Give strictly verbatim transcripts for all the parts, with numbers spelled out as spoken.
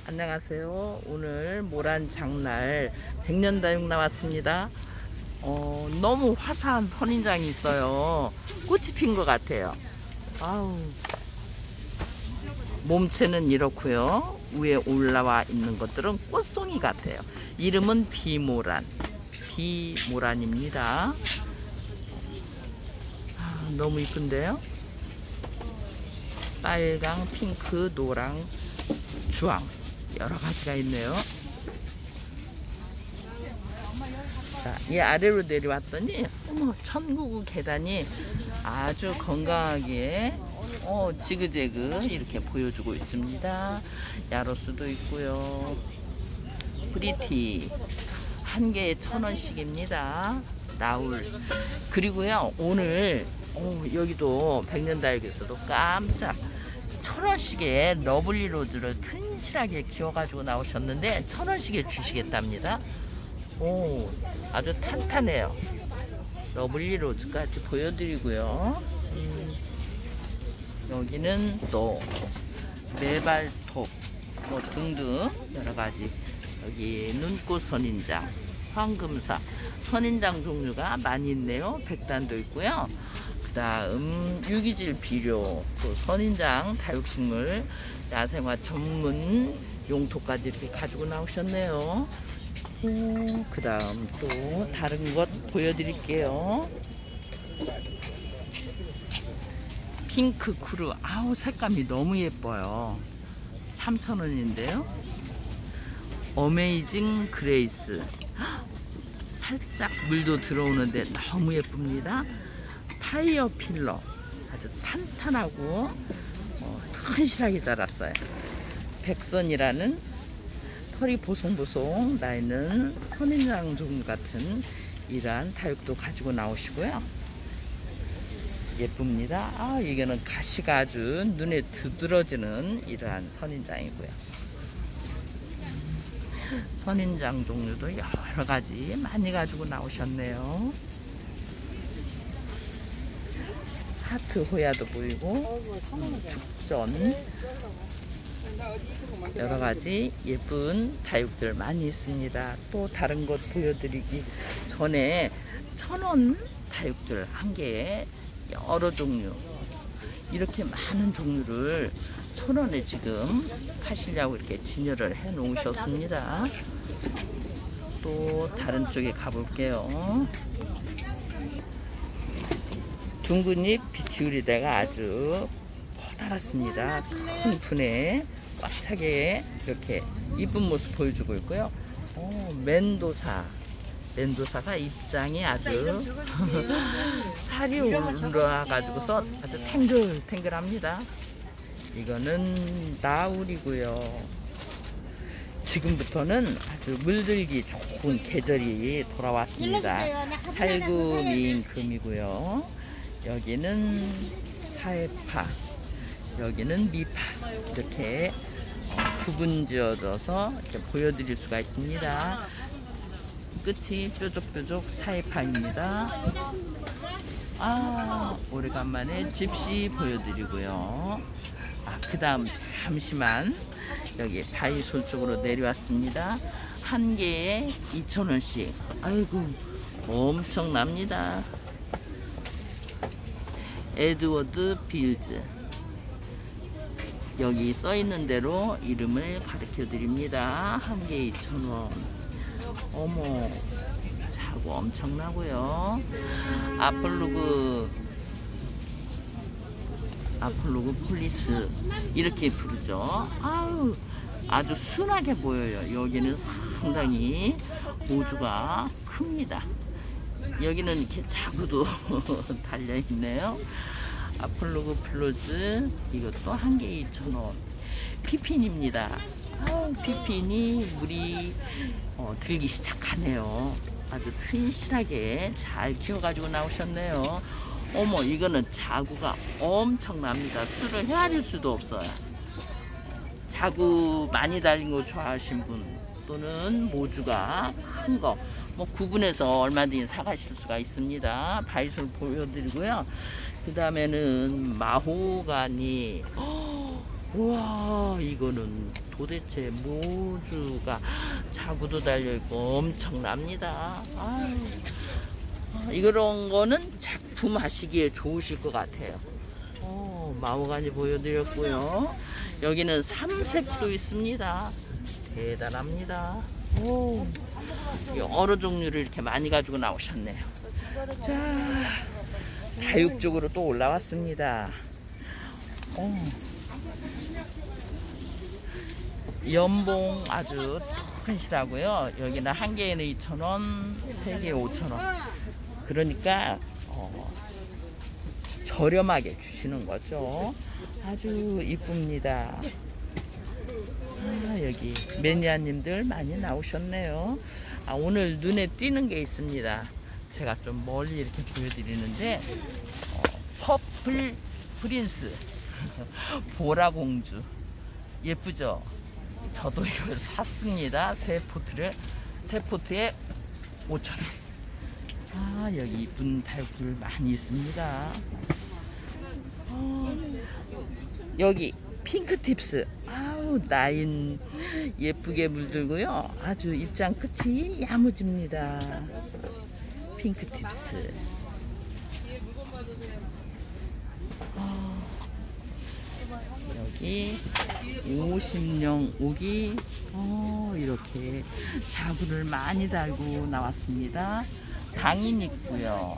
안녕하세요. 오늘 모란 장날 백년다육 나왔습니다. 어, 너무 화사한 선인장이 있어요. 꽃이 핀 것 같아요. 아우, 몸체는 이렇고요. 위에 올라와 있는 것들은 꽃송이 같아요. 이름은 비모란, 비모란입니다. 아, 너무 이쁜데요. 빨강, 핑크, 노랑, 주황 여러 가지가 있네요. 자, 이 아래로 내려왔더니 어머, 천국의 계단이 아주 건강하게 어, 지그재그 이렇게 보여주고 있습니다. 야로스도 있고요. 프리티 한 개에 천 원씩입니다. 나울. 그리고요, 오늘 어, 여기도 백년다육에서도 깜짝 천 원씩의 러블리 로즈를 튼실하게 기어가지고 나오셨는데 천 원씩에 주시겠답니다. 오, 아주 탄탄해요. 러블리 로즈까지 보여드리고요. 음, 여기는 또 메발톱 뭐 등등 여러가지. 여기 눈꽃 선인장, 황금사 선인장 종류가 많이 있네요. 백단도 있고요. 그 다음 유기질 비료, 또 선인장 다육식물, 야생화 전문 용토까지 이렇게 가지고 나오셨네요. 그 다음 또 다른 것 보여드릴게요. 핑크 쿠르, 아우 색감이 너무 예뻐요. 삼천 원인데요 어메이징 그레이스, 살짝 물도 들어오는데 너무 예쁩니다. 파이어 필러, 아주 탄탄하고 어, 튼실하게 자랐어요. 백선이라는 털이 보송보송 나 있는 선인장 종류 같은 이러한 다육도 가지고 나오시고요. 예쁩니다. 아, 이거는 가시가 아주 눈에 두드러지는 이러한 선인장이고요. 선인장 종류도 여러 가지 많이 가지고 나오셨네요. 하트 호야도 보이고, 죽전, 여러 가지 예쁜 다육들 많이 있습니다. 또 다른 것 보여드리기 전에 천 원 다육들 한 개에 여러 종류, 이렇게 많은 종류를 천 원에 지금 파시려고 이렇게 진열을 해 놓으셨습니다. 또 다른 쪽에 가볼게요. 둥근잎 비치우리대가 아주 커다랗습니다. 큰 분에 꽉 차게 이렇게 이쁜 모습 보여주고 있고요. 오, 멘도사, 멘도사가 입장이 아주 살이 올라가지고서 아주 탱글탱글합니다. 이거는 나울이고요. 지금부터는 아주 물들기 좋은 계절이 돌아왔습니다. 살구미인 금이고요. 여기는 사해파, 여기는 미파, 이렇게 구분 지어져서 이렇게 보여드릴 수가 있습니다. 끝이 뾰족뾰족 사해파입니다. 아, 오래간만에 집시 보여드리고요. 아, 그 다음 잠시만 여기 바이솔 쪽으로 내려왔습니다. 한 개에 이천 원씩. 아이고, 엄청납니다. 에드워드 빌즈, 여기 써있는 대로 이름을 가르쳐 드립니다. 한 개에 이천 원. 어머, 자구 엄청나고요. 아폴로그, 아폴로그 폴리스 이렇게 부르죠. 아유, 아주 순하게 보여요. 여기는 상당히 모주가 큽니다. 여기는 이렇게 자구도 달려있네요. 아폴로그 플로즈, 이것도 한 개에 이천 원. 피핀입니다. 아, 피핀이 물이 어, 들기 시작하네요. 아주 튼실하게 잘 키워가지고 나오셨네요. 어머, 이거는 자구가 엄청납니다. 술을 헤아릴 수도 없어요. 자구 많이 달린 거 좋아하시는 분, 또는 모주가 큰 거, 뭐 구분해서 얼마든지 사가실 수가 있습니다. 바이솔 보여드리고요. 그 다음에는 마호가니, 우와, 이거는 도대체 모주가 자구도 달려있고 엄청납니다. 아유, 이런 거는 작품 하시기에 좋으실 것 같아요. 어, 마호가니 보여드렸고요. 여기는 삼색도 있습니다. 대단합니다. 오, 여러 종류를 이렇게 많이 가지고 나오셨네요. 자, 다육 쪽으로 또 올라왔습니다. 어. 연봉 아주 튼실하고요. 여기는 한 개에는 이천 원, 세 개에 오천 원. 그러니까 어, 저렴하게 주시는 거죠. 아주 이쁩니다. 아, 여기 매니아님들 많이 나오셨네요. 아, 오늘 눈에 띄는 게 있습니다. 제가 좀 멀리 이렇게 보여드리는데 어, 퍼플 프린스 보라공주 예쁘죠? 저도 이걸 샀습니다. 세 포트를 세 포트에 오천 원. 아, 여기 이쁜 다육들 많이 있습니다. 어, 여기 핑크팁스. 아우, 나인 예쁘게 물들고요. 아주 입장 끝이 야무집니다. 핑크팁스. 어, 여기 오십 령 옥이 어, 이렇게 자구를 많이 달고 나왔습니다. 당인 있고요.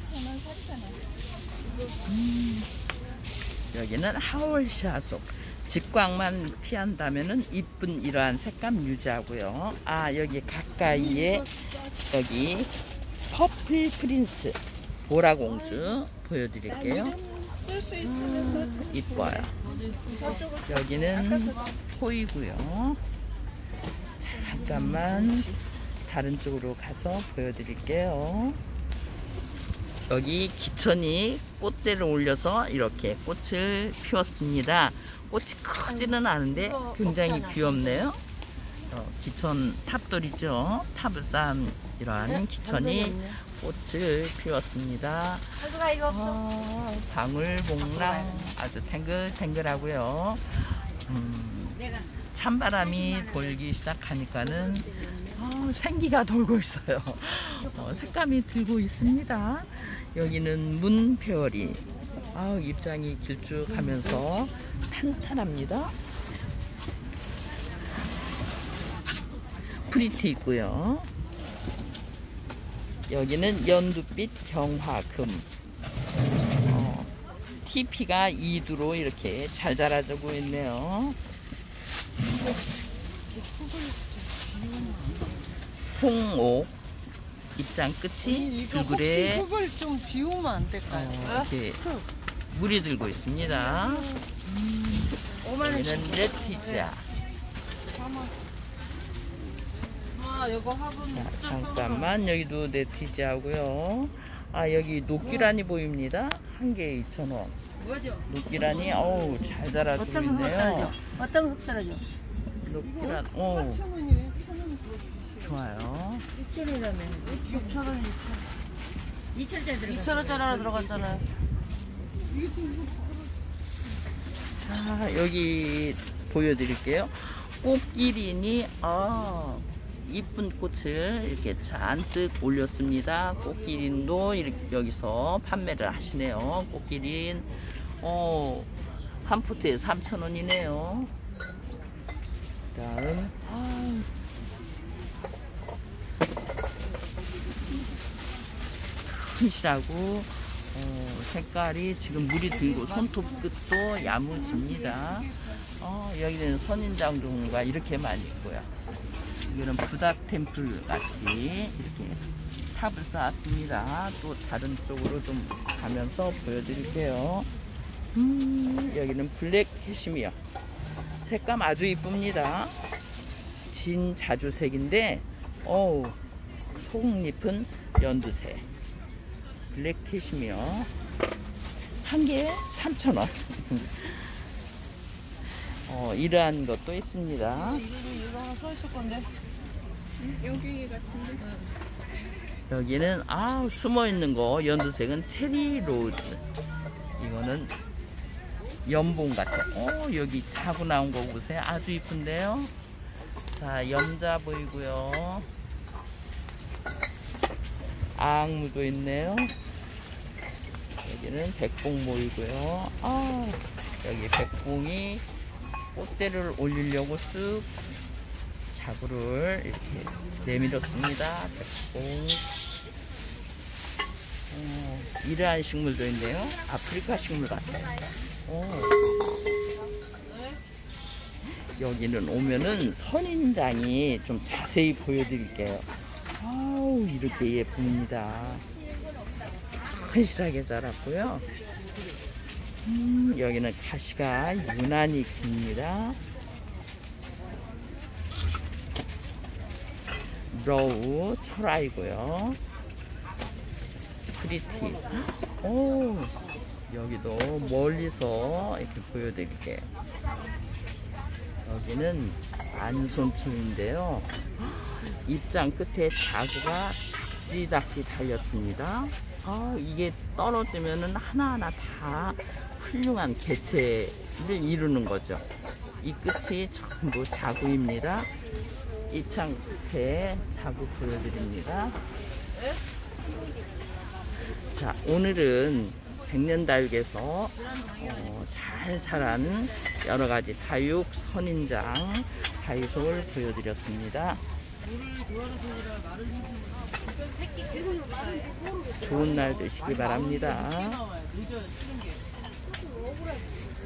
음, 여기는 하월샤속. 직광만 피한다면은 이쁜 이러한 색감 유지하고요. 아, 여기 가까이에 여기 퍼플 프린스 보라공주 보여드릴게요. 쓸 수 있으면서 음, 이뻐요. 여기는 포이고요. 잠깐만 다른 쪽으로 가서 보여드릴게요. 여기 기천이 꽃대를 올려서 이렇게 꽃을 피웠습니다. 꽃이 크지는 않은데 굉장히 귀엽네요. 어, 기천 탑돌이죠. 탑을 쌓은 이러한 기천이 꽃을 피웠습니다. 어, 방울봉랑 아주 탱글탱글하고요. 음, 찬바람이 돌기 시작하니까는 어, 생기가 돌고 있어요. 어, 색감이 들고 있습니다. 여기는 문페어리. 아, 입장이 길쭉하면서 탄탄합니다. 프리티 있고요. 여기는 연두빛 경화금. 어, 티피가 이두로 이렇게 잘 자라주고 있네요. 홍옥. 입장 끝이 불그레. 흙을 좀 비우면 안 될까요? 어, 이렇게 물이 들고 있습니다. 음, 여기는 레티지아. 아, 이거 화분. 자, 잠깐만, 여기도 레티지아고요. 아, 여기 녹기란이 보입니다. 한 개에 이천 원. 녹기란이 어우 잘 자라주고 어떤 흙 있네요. 떨어져? 어떤 흙 떨어져? 녹기란, 어 천원이네. 좋아요. 육천 원이라면 육천 원, 이천 원짜리 들어가. 이천 원짜리 하나 들어갔잖아요. 자, 여기 보여드릴게요. 꽃기린이 아 이쁜 꽃을 이렇게 잔뜩 올렸습니다. 꽃기린도 이렇게 여기서 판매를 하시네요. 꽃기린 어, 한 포트에 삼천 원이네요. 다음 아, 튼실하고 어, 색깔이 지금 물이 들고 손톱 끝도 야무집니다. 어, 여기는 선인장종류가 이렇게 많이 있고요. 이거는 부닥 템플 같이 이렇게 탑을 쌓았습니다. 또 다른 쪽으로 좀 가면서 보여드릴게요. 음, 여기는 블랙 캐시미어. 색감 아주 이쁩니다. 진 자주색인데 어우 속잎은 연두색. 블랙 캐시미어 한 개에 삼천 원. 어, 이러한 것도 있습니다. 이거 하나 써 있을 건데. 여기 같은데. 여기는 아 숨어 있는 거 연두색은 체리 로즈. 이거는 연봉 같아. 어, 여기 자구 나온 거 보세요. 아주 이쁜데요. 자, 염자 보이고요. 앙무도 있네요. 여기는 백봉 보이고요. 아, 여기 백봉이 꽃대를 올리려고 쑥 자구를 이렇게 내밀었습니다. 백봉. 어, 이러한 식물도 있네요. 아프리카 식물 같아요. 어. 여기는 오면은 선인장이 좀 자세히 보여드릴게요. 아우, 이렇게 예쁩니다. 흔실하게 자랐고요. 음, 여기는 가시가 유난히 깁니다. 러우 철아이고요. 프리티. 오, 여기도 멀리서 이렇게 보여드릴게요. 여기는 안손충인데요. 입장 끝에 자구가 닥지닥지 달렸습니다. 아, 이게 떨어지면은 하나하나 다 훌륭한 개체를 이루는 거죠. 이 끝이 전부 자구입니다. 입장 끝에 자구 보여드립니다. 자, 오늘은 백년다육에서 어, 잘 자란 여러가지 다육, 선인장, 다육을 보여드렸습니다. 좋은 날 되시기 바랍니다.